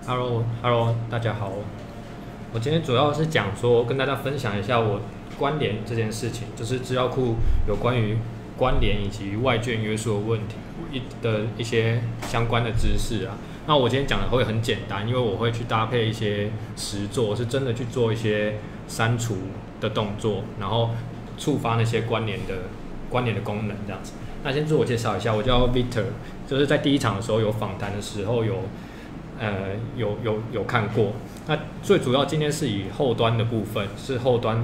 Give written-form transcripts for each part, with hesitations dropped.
Hello，大家好。我今天主要是讲说，跟大家分享一下我关联这件事情，就是资料库有关于关联以及外卷约束的问题的一些相关的知识啊。那我今天讲的会很简单，因为我会去搭配一些实作，是真的去做一些删除的动作，然后触发那些关联的功能这样子。那先自我介绍一下，我叫 Victor， 就是在第一场的时候有访谈的时候有看过。那最主要今天是以后端的部分，是后端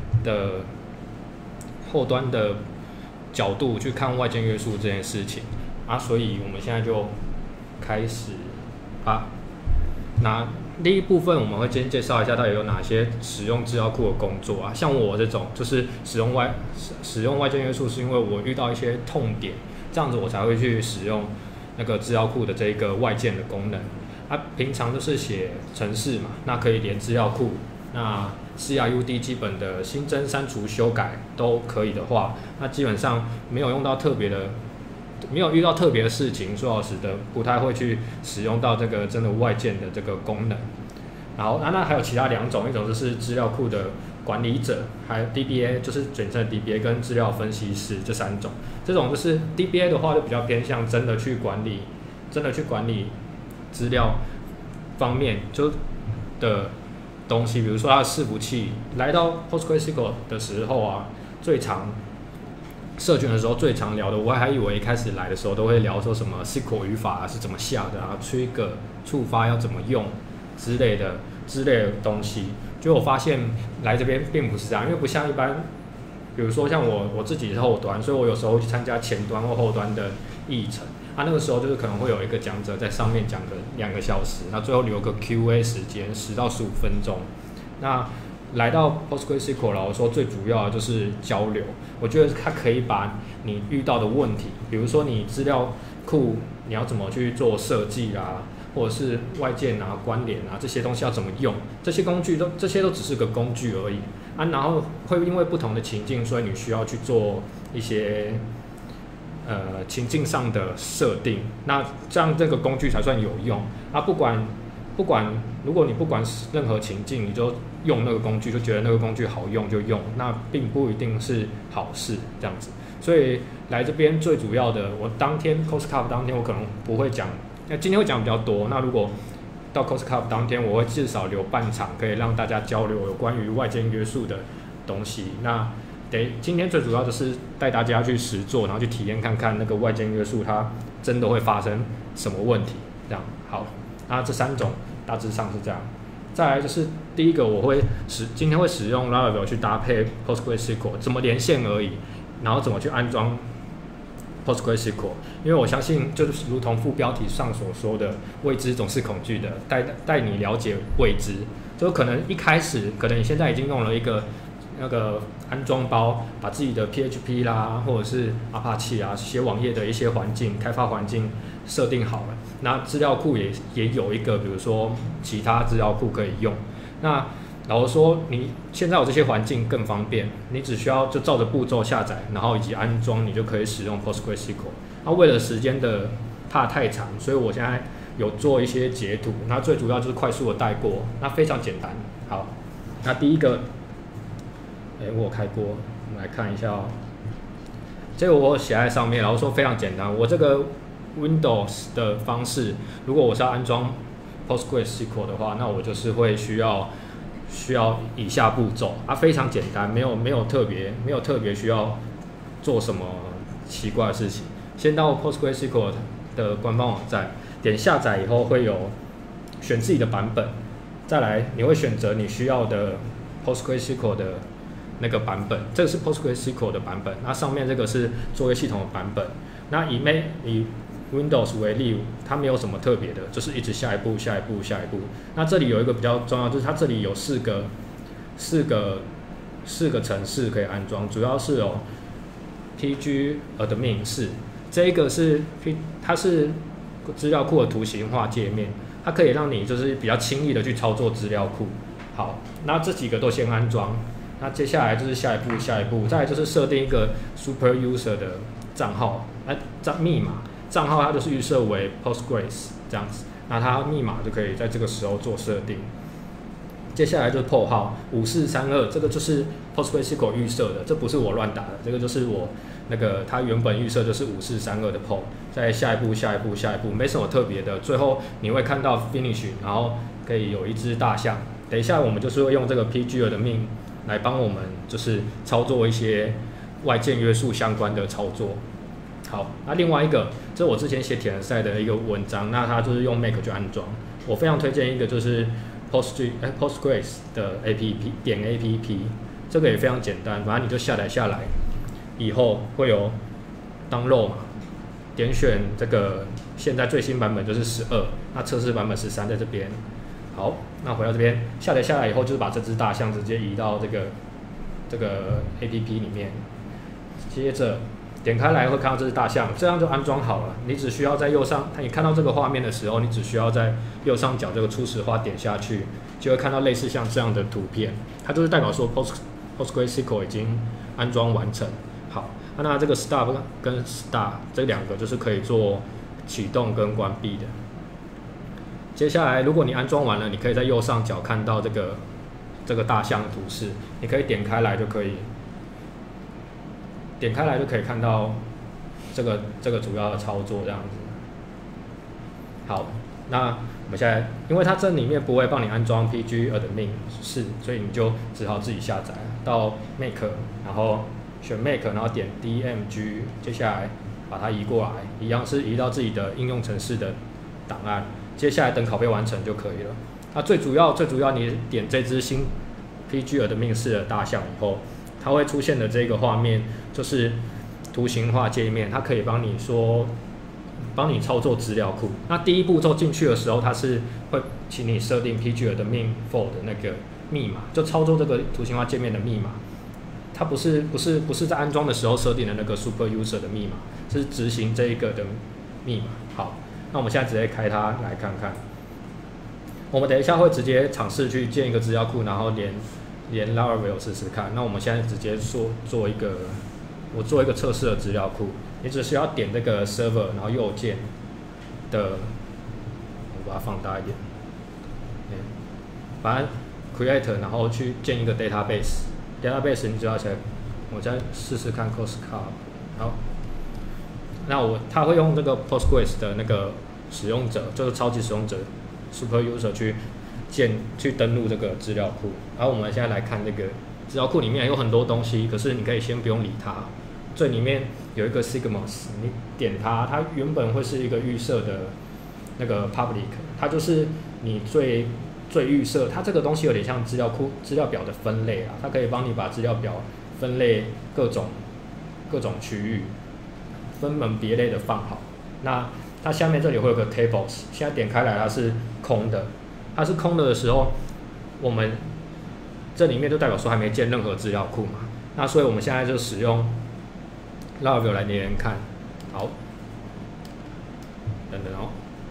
的角度去看外件约束这件事情啊，所以我们现在就开始啊。那第一部分我们会先介绍一下到底有哪些使用资料库的工作啊，像我这种就是使用外件约束，是因为我遇到一些痛点，这样子我才会去使用那个资料库的这个外件的功能。平常就是写程式嘛，那可以连资料库，那 CRUD 基本的新增、删除、修改都可以的话，那基本上没有遇到特别的事情，说老实的，不太会去使用到这个真的外件的这个功能。然后那还有其他两种，一种就是资料库的管理者，还有 DBA 就是简称 DBA 跟资料分析师这三种。这种就是 DBA 的话就比较偏向真的去管理资料方面的东西，比如说它的伺服器来到 PostgreSQL 的时候啊，最常社群的时候最常聊的，我还以为一开始来的时候都会聊说什么 SQL 语法是怎么下的啊，trigger 触发要怎么用之类的东西，结果我发现来这边并不是这样，因为不像一般，比如说像我自己是后端，所以我有时候会去参加前端或后端的议程。那个时候就是可能会有一个讲者在上面讲个2个小时，那最后留个 QA 时间10到15分钟。那来到 PostgreSQL 老实说最主要的就是交流，我觉得它可以把你遇到的问题，比如说你资料库你要怎么去做设计啊，或者是外件啊、关联啊这些东西要怎么用，这些都只是个工具而已啊。然后会因为不同的情境，所以你需要去做一些情境上的设定，那这样这个工具才算有用啊。不管如果你不管任何情境，你就用那个工具，就觉得那个工具好用就用，那并不一定是好事这样子。所以来这边最主要的，我当天 COSCUP 当天我可能不会讲，今天会讲比较多。那如果到 COSCUP 当天，我会至少留半场，可以让大家交流有关于外件约束的东西。那今天最主要就是带大家去实做，然后去体验看看那个外件约束它真的会发生什么问题。这样好，那这3种大致上是这样。再来就是第一个，今天会使用 Laravel 去搭配 PostgreSQL， 怎么连线而已，然后怎么去安装 PostgreSQL。因为我相信就是如同副标题上所说的，未知总是恐惧的，带你了解未知。就可能一开始，可能你现在已经用了一个那个安装包，把自己的 PHP 啦，或者是 Apache 啊，写网页的一些开发环境设定好了。那资料库也有一个，比如说其他资料库可以用。那老实说，你现在有这些环境更方便，你只需要就照着步骤下载，然后以及安装，你就可以使用 PostgreSQL。那为了时间的怕太长，所以我现在有做一些截图。那最主要就是快速的带过，那非常简单。好，那第一个。我有开过，我们来看一下哦。这个我写在上面，然后说非常简单。我这个 Windows 的方式，如果我是要安装 PostgreSQL 的话，那我就是会需要以下步骤啊，非常简单，没有特别需要做什么奇怪的事情。先到 PostgreSQL 的官方网站，点下载以后会有选自己的版本，再来你会选择你需要的 PostgreSQL 的那个版本，这个是 PostgreSQL 的版本，那上面这个是作业系统的版本。那以 Windows 为例，它没有什么特别的，就是一直下一步。那这里有一个比较重要，就是它这里有四个程式可以安装，主要是有 pgadmin 4，这个它是资料库的图形化界面，它可以让你就是比较轻易的去操作资料库。好，那这几个都先安装。那接下来就是下一步，再来就是设定一个 super user 的账号，密码账号它就是预设为 Postgres 这样子。 那它密码就可以在这个时候做设定。接下来就是 port 号5432，这个就是 PostgreSQL 预设的，这不是我乱打的，这个就是我那个它原本预设就是5432的 port。再下一步，没什么特别的。最后你会看到 finish， 然后可以有一只大象。等一下我们就是会用这个 PG 的命来帮我们就是操作一些外建约束相关的操作。好，那另外一个，这是我之前写铁人赛的一个文章，那它就是用 Make 去安装。我非常推荐一个就是 Postgres 的 APP， 这个也非常简单，反正你就下载下来，以后会有 download 嘛，点选这个现在最新版本就是12，那测试版本13在这边。好，那回到这边下载下来以后，就是把这只大象直接移到这个 APP 里面，接着点开来会看到这只大象，这样就安装好了。你只需要在右上，你看到这个画面的时候，你只需要在右上角这个初始化点下去，就会看到类似像这样的图片，它就是代表说 PostgreSQL 已经安装完成。好，那这个 Stop 跟 Start 这两个就是可以做启动跟关闭的。接下来，如果你安装完了，你可以在右上角看到这个大象的图示，你可以点开来就可以。点开来就可以看到这个主要的操作这样子。好，那我们现在，因为它这里面不会帮你安装 pgadmin 4，所以你就只好自己下载到 Make， 然后选 Make， 然后点 DMG， 接下来把它移过来，一样是移到自己的应用程式的档案。接下来等拷贝完成就可以了。那最主要，你点这只新 pgadmin 4的大象以后，它会出现的这个画面就是图形化界面，它可以帮你操作资料库。那第一步骤进去的时候，它是会请你设定 pgadmin 4的那个密码，就操作这个图形化界面的密码。它不是在安装的时候设定的那个 super user 的密码，是执行这一个的密码。好，那我们现在直接开它来看看。我们等一下会直接尝试去建一个资料库，然后连 Laravel 试试看。那我们现在直接做一个测试的资料库，你只需要点这个 server， 然后右键的，我把它放大一点，把它 create， 然后去建一个 database 你只要我再试试看 Costco。好，那它会用这个 Postgres 的那个使用者，就是超级使用者 super user 去登录这个资料库。然后我们现在来看这个资料库里面有很多东西，可是你可以先不用理它。最里面有一个 Sigmas， 你点它，它原本会是一个预设的那个 public， 它就是你最预设。它这个东西有点像资料表的分类啊，它可以帮你把资料表分类各种区域，分门别类的放好。那它下面这里会有个 tables， 现在点开来它是空的。它是空的时候，我们这里面就代表说还没建任何资料库嘛。那所以我们现在就使用 Laravel 来连连看。好，等等哦。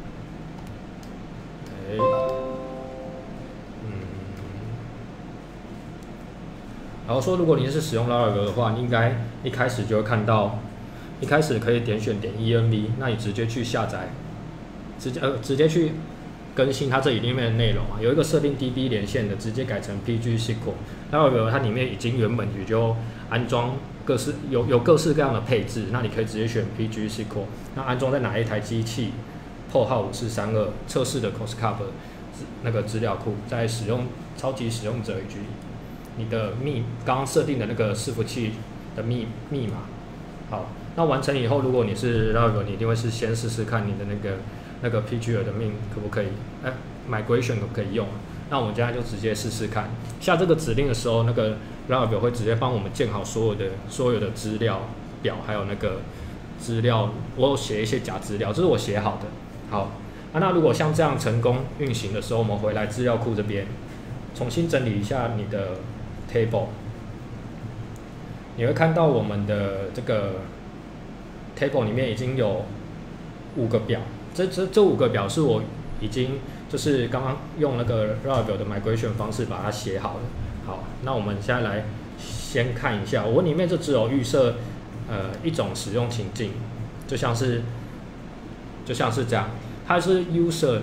然后说，如果你是使用 Laravel 的话，你应该一开始就会看到，一开始可以点 env， 那你直接去下载，直接去更新它这里面的内容啊，有一个设定 DB 连线的，直接改成 PGSQL。Laravel 它里面已经原本也就安装有各式各样的配置，那你可以直接选 PGSQL。那安装在哪一台机器？port 号5432测试的 Costco 那个资料库，在使用超级使用者以及你的刚刚设定的那个伺服器的密码。好，那完成以后，如果你是 Laravel， 你一定会是先试试看你的那个 PGadmin 可不可以，migration 可不可以用？那我们现在就直接试试看。下这个指令的时候，那个 Laravel 会直接帮我们建好所有的资料表，还有那个资料，我有写一些假资料，这是我写好的。好，那如果像这样成功运行的时候，我们回来资料库这边，重新整理一下你的 table， 你会看到我们的这个 table 里面已经有5个表。这5个表是我已经就是刚刚用那个 Laravel 的 migration 方式把它写好了。好，那我们现在来先看一下，我里面就只有预设一种使用情境，就像是这样，它是 user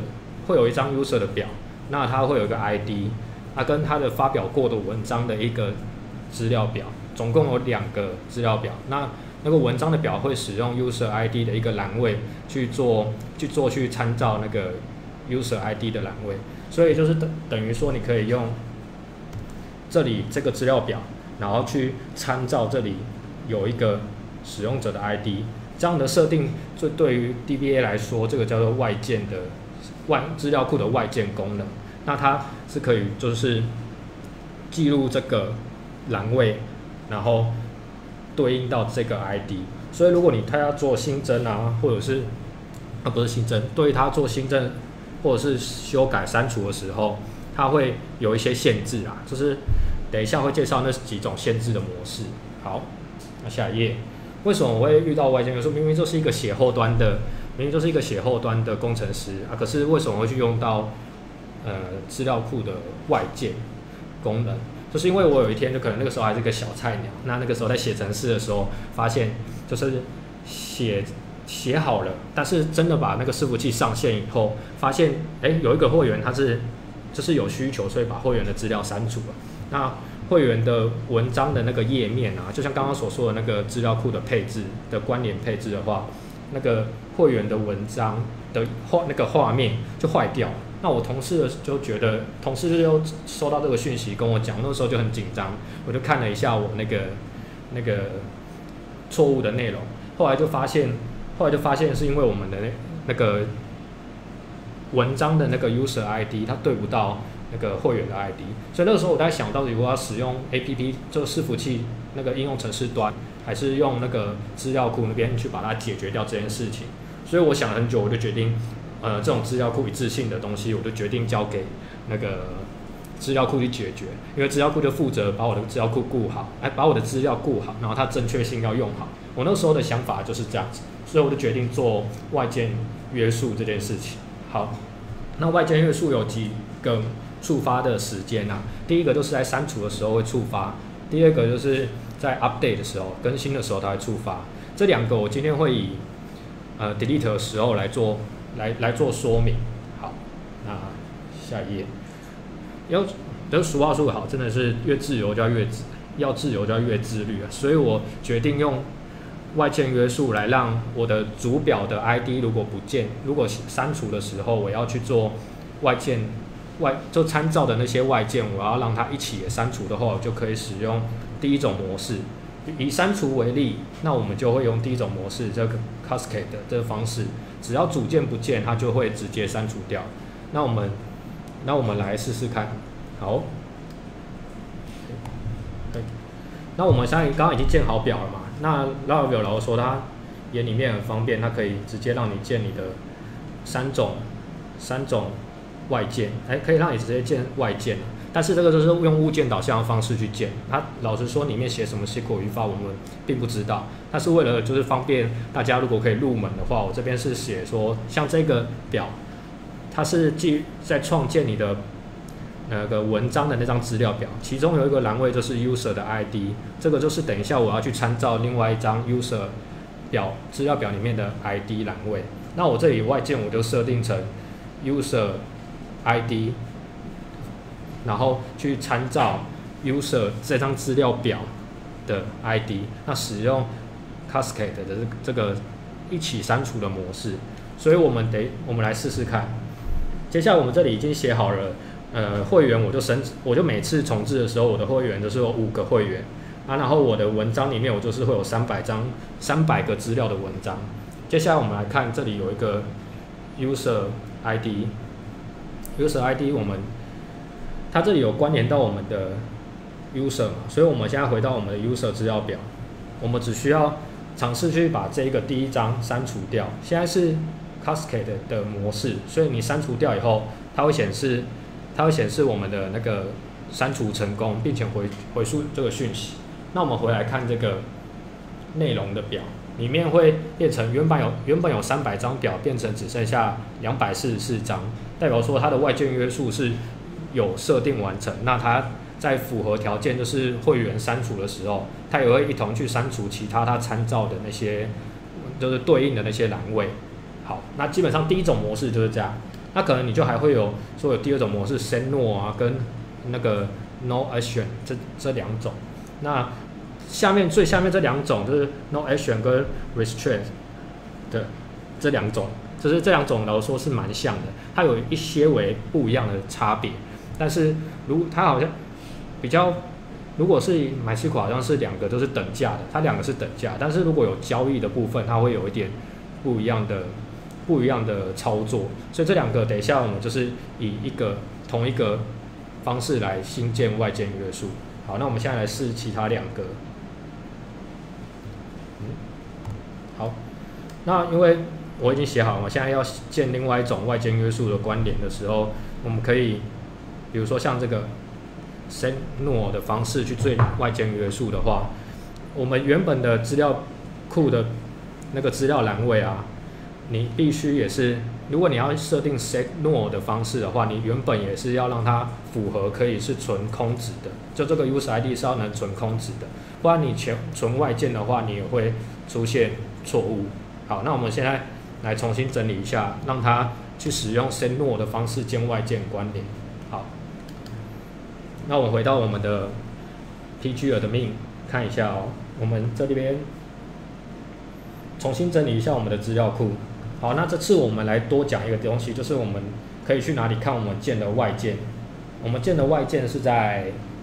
会有一张 user 的表，那它会有一个 ID， 它跟它的发表过的文章的一个资料表，总共有2个资料表。那个文章的表会使用 user ID 的一个栏位去参照那个 user ID 的栏位，所以就是等于说你可以用这里这个资料表，然后去参照这里有一个使用者的 ID， 这样的设定对于 DBA 来说，这个叫做外建的资料库的外建功能。那它是可以就是记录这个栏位，然后对应到这个 ID。所以如果它要做新增啊，或者是不是新增，对于它做新增或者是修改删除的时候，它会有一些限制啊，就是等一下会介绍那几种限制的模式。好，那下一页，为什么我会遇到外建元素？明明就是一个写后端的工程师啊，可是为什么会去用到资料库的外建功能？就是因为我有一天就可能那个时候还是个小菜鸟，那个时候在写程式的时候，发现就是写好了，但是真的把那个伺服器上线以后，发现有一个会员他就是有需求，所以把会员的资料删除了。那会员的文章的那个页面啊，就像刚刚所说的那个资料库的配置的关联配置的话，那个会员的文章的那个画面就坏掉了。那我同事就收到这个讯息跟我讲，那时候就很紧张，我就看了一下我那个错误的内容，后来就发现是因为我们的那个文章的那个 user ID 它对不到那个会员的 ID， 所以那个时候我在想，到底我要使用 APP 就伺服器那个应用程式端，还是用那个资料库那边去把它解决掉这件事情。所以我想了很久，我就决定，这种资料库一致性的东西，我就决定交给那个资料库去解决，因为资料库就负责把我的资料库顾好，把我的资料顾好，然后它正确性要用好。我那时候的想法就是这样子，所以我就决定做外建约束这件事情。好，那外建约束有几个触发的时间啊？第一个就是在删除的时候会触发，第二个就是在 update 的时候更新的时候它会触发。这2个我今天会以delete 的时候来做说明。好，那下一页，就俗话说得好，真的是越自由就要自由就要越自律啊。所以我决定用外建约束来让我的主表的 ID 如果删除的时候，我要去做就参照的那些外建，我要让它一起也删除的话，我就可以使用第一种模式。以删除为例，那我们就会用第一种模式，这个 cascade 的这个方式，只要主件不见，它就会直接删除掉。那我们来试试看。好，那我们刚刚已经建好表了嘛？那拉表老师说它眼里面很方便，它可以直接让你建你的三种外建，可以让你直接建外建。但是这个就是用物件导向的方式去建。它老实说里面写什么 SQL 语法我们并不知道，但是为了就是方便大家，如果可以入门的话，我这边是写说，像这个表，它是在创建你的那个文章的那张资料表，其中有一个栏位就是 user 的 ID， 这个就是等一下我要去参照另外一张 user 资料表里面的 ID 栏位。那我这里外建我就设定成 user ID， 然后去参照 user 这张资料表的 ID， 那使用 cascade 的这个一起删除的模式。所以我们来试试看。接下来我们这里已经写好了，会员我就每次重置的时候，我的会员就是有5个会员啊，然后我的文章里面我就是会有300个资料的文章。接下来我们来看，这里有一个 user ID，user ID 它这里有关联到我们的 user 嘛，所以我们现在回到我们的 user 资料表，我们只需要尝试去把这个第一章删除掉。现在是 cascade 的模式，所以你删除掉以后，它会显示我们的那个删除成功，并且回溯这个讯息。那我们回来看这个内容的表，里面会变成原本有300张表，变成只剩下244张，代表说它的外建约束是有设定完成。那它在符合条件，就是会员删除的时候，它也会一同去删除其他它参照的那些就是对应的那些栏位。好，那基本上第一种模式就是这样。 那可能你就还会有说有第二种模式 Say No 啊，跟那个 No Action 这两种。那最下面这两种就是 No Action 跟 Restraint 的这两种，就是这两种来说是蛮像的，它有一些为不一样的差别。但是它好像比较，如果是MySQL好像是两个都是等价的，它两个是等价，但是如果有交易的部分，它会有一点不一样的操作。所以这两个等一下我们就是以同一个方式来新建外建约束。好，那我们现在来试其他两个。好，那因为我已经写好了，我现在要建另外一种外建约束的关联的时候，我们可以，比如说像这个 Say No 的方式去做外建约束的话，我们原本的资料库的那个资料栏位啊，你必须也是，如果你要设定 Say No 的方式的话，你原本也是要让它符合可以是存空值的，就这个 User ID 是要能存空值的，不然你存外建的话，你也会出现错误。好，那我们现在来重新整理一下，让它去使用 Say No 的方式建外建关联。好，那我们回到我们的 pgadmin 看一下哦，我们这边重新整理一下我们的资料库。好，那这次我们来多讲一个东西，就是我们可以去哪里看我们建的外建。我们建的外建是在，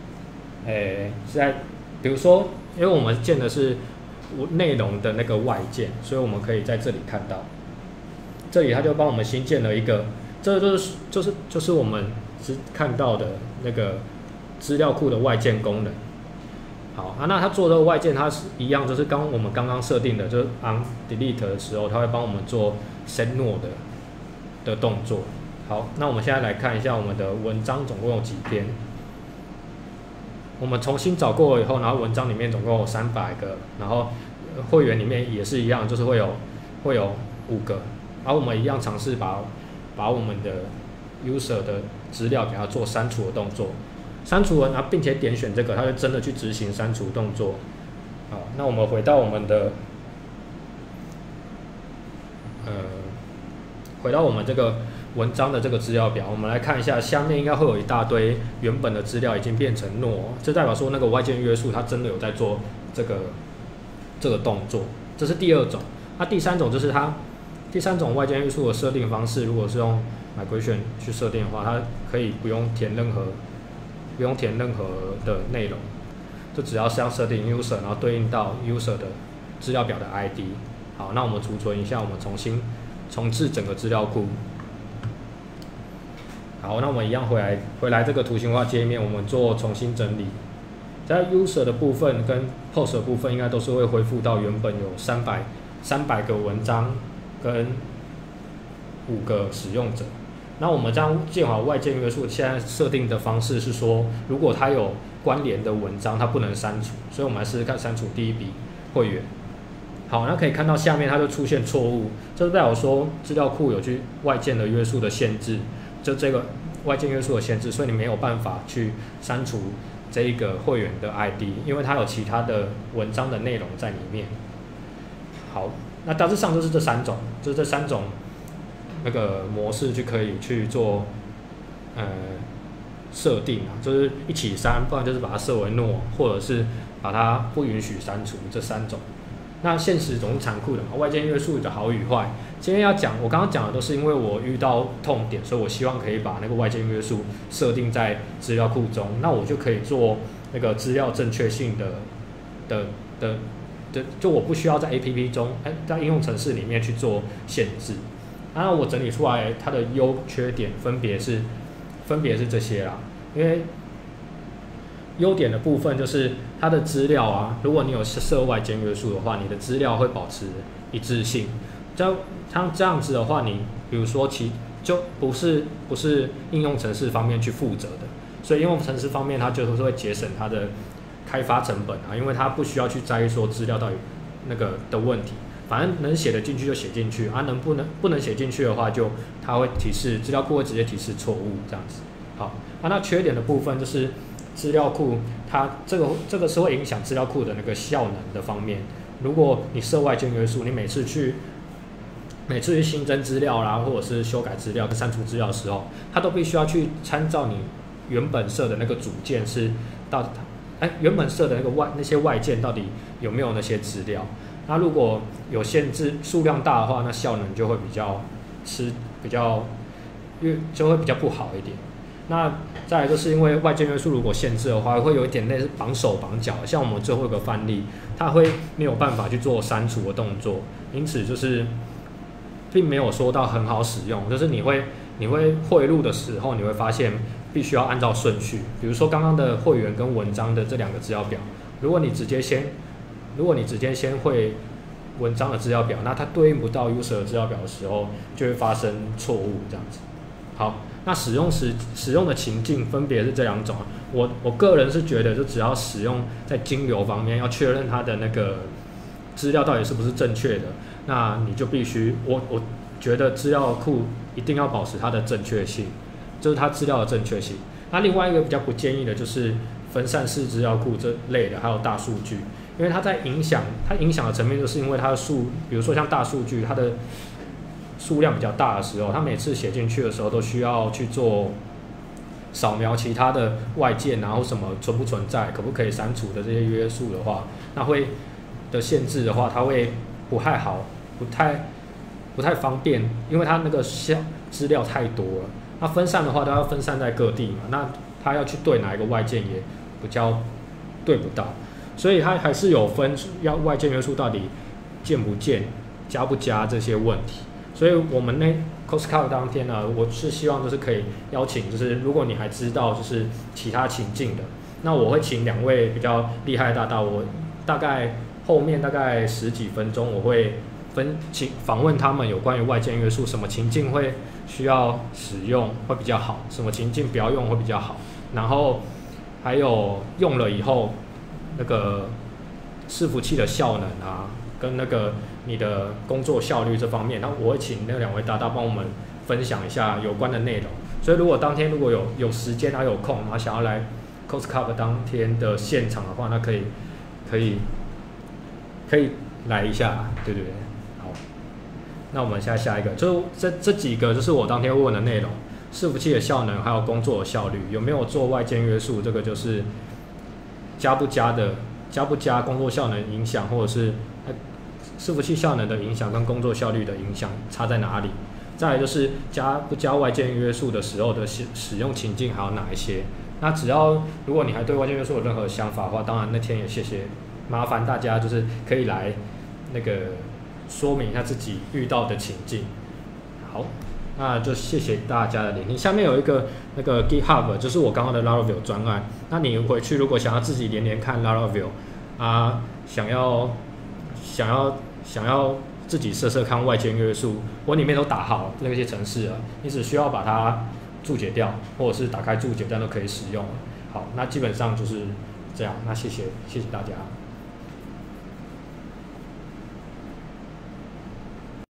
比如说，因为我们建的是内容的那个外建，所以我们可以在这里看到。这里它就帮我们新建了一个，这就是我们看到的那个资料库的外建功能。好啊，那它做的外建它是一样，就是我们刚刚设定的，就是 on delete 的时候，它会帮我们做 Say No 的动作。好，那我们现在来看一下我们的文章总共有几篇。我们重新找过以后，然后文章里面总共有300个，然后会员里面也是一样，就是会有5个。然后我们一样尝试把我们的 user 的资料给它做删除的动作。删除完，然后并且点选这个，它就真的去执行删除动作。好，那我们回到我们的，回到我们这个文章的这个资料表，我们来看一下，下面应该会有一大堆原本的资料已经变成 No， 这代表说那个外建约束它真的有在做这个动作，这是第二种。那第三种就是第三种外建约束的设定方式，如果是用 migration 去设定的话，它可以不用填任何的内容，就只要是要设定 user， 然后对应到 user 的资料表的 ID。好，那我们储存一下，我们重置整个资料库。好，那我们一样回来这个图形化界面，我们做重新整理。在 user 的部分跟 post 的部分，应该都是会恢复到原本有300个文章跟5个使用者。那我们这样建好外建约束，现在设定的方式是说，如果它有关联的文章，它不能删除，所以我们来试试看删除第一笔会员。好，那可以看到下面它就出现错误，这代表说资料库有去外建的约束的限制，就这个外建约束的限制，所以你没有办法去删除这一个会员的 ID， 因为它有其他的文章的内容在里面。好，那大致上就是这3种，就是这3种那个模式可以去做设定啊，就是一起删，不然就是把它设为 No， 或者是把它不允许删除，这3种。那现实总是残酷的嘛，外建约束的好与坏。今天我刚刚讲的都是因为我遇到痛点，所以我希望可以把那个外建约束设定在资料库中，那我就可以做那个资料正确性的，就我不需要在 APP 中，在应用程式里面去做限制。那我整理出来它的优缺点分别是这些啦，因为优点的部分就是它的资料啊，如果你有设外建约束的话，你的资料会保持一致性。像这样子的话，你比如说就不是应用程式方面去负责的，所以应用程式方面它就是会节省它的开发成本啊，因为它不需要去在意说资料到底那个的问题，反正能写得进去就写进去啊，不能写进去的话它会提示资料库会直接提示错误这样子。好，那缺点的部分就是资料库它这个是会影响资料库的那个效能的方面。如果你设外建约束，你每次去每次去新增资料啦，或者是修改资料、删除资料的时候，它都必须要去参照你原本设的那个组件是到原本设的那些外件到底有没有那些资料。那如果有限制数量大的话，那效能就会就会比较不好一点。那再来就是因为外件约束如果限制的话，会有一点类似绑手绑脚，像我们最后一个范例，它会没有办法去做删除的动作，因此就是并没有说到很好使用。就是你会汇入的时候，你会发现必须要按照顺序，比如说刚刚的会员跟文章的这两个资料表，如果你直接先汇文章的资料表，那它对应不到 user 的资料表的时候，就会发生错误这样子。好，那使用的情境分别是这两种。我个人是觉得，就只要使用在金流方面，要确认它的那个资料到底是不是正确的，那你就必须，我觉得资料库一定要保持它的正确性，就是它资料的正确性。那另外一个比较不建议的就是分散式资料库这类的，还有大数据，因为它影响的层面，就是因为它的比如说像大数据，它的数量比较大的时候，它每次写进去的时候都需要去做扫描其他的外件，然后什么存不存在，可不可以删除的这些约束的话，那会的限制的话，它会不太好，不太方便，因为它那个资料太多了。那分散的话，都要分散在各地嘛，那它要去对哪一个外件也比较对不到，所以它还是有分要外件约束到底建不建、加不加这些问题。所以我们COSCUP 当天呢，我是希望就是可以邀请，就是如果你还知道就是其他情境的，那我会请2位比较厉害的大大，我大概后面大概10几分钟，我会访问他们有关于外件约束，什么情境会需要使用会比较好，什么情境不要用会比较好，然后还有用了以后那个伺服器的效能啊，跟那个你的工作效率这方面，那我会请那2位大大帮我们分享一下有关的内容。所以如果当天如果有时间有空，然后想要来 COSCUP 当天的现场的话，那可以来一下，对不对？好，那我们下一个，就这几个就是我当天问的内容：伺服器的效能，还有工作的效率，有没有做外件约束？这个就是加不加工作效能影响，或者是伺服器效能的影响跟工作效率的影响差在哪里？再来就是加不加外件约束的时候的使用情境还有哪一些？那如果你还对外件约束有任何想法的话，当然那天也麻烦大家就是可以来那个说明一下自己遇到的情境。好，那就谢谢大家的聆听。下面有一个那个 GitHub， 就是我刚刚的 Laravel 专案。那你回去如果想要自己连看 Laravel 啊，想要自己设看外件约束，我里面都打好那些程式了，你只需要把它注解掉，或者是打开注解，这样都可以使用了。好，那基本上就是这样。那谢谢大家。